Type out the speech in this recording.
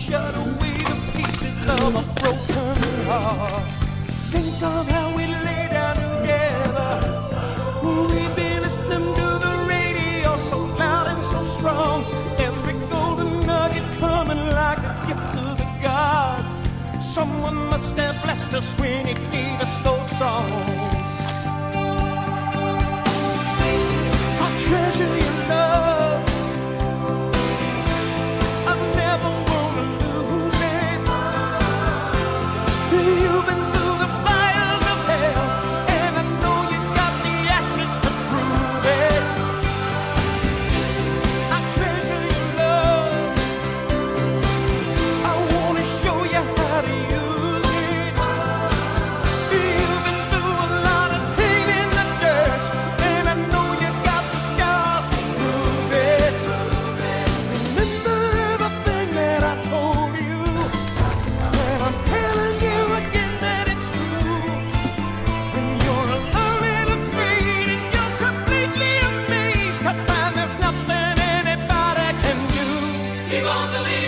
shut away the pieces of a broken heart. Think of how we lay down together. We've been listening to the radio so loud and so strong. Every golden nugget coming like a gift to the gods. Someone must have blessed us when he gave us those songs. I treasure your love. I never wanna lose it. You've been through the fires of hell, and I know you got the ashes to prove it. I treasure your love. I wanna show you how to use it. You've been through a lot of pain in the dirt, and I know you got the scars to prove it. Remember everything that I told you, and I'm telling you again that it's true. When you're alone and afraid, and you're completely amazed to find there's nothing anybody can do. Keep on believing.